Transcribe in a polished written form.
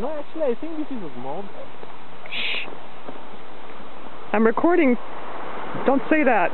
You know, actually, I think this is a small guy. Shh. I'm recording. Don't say that.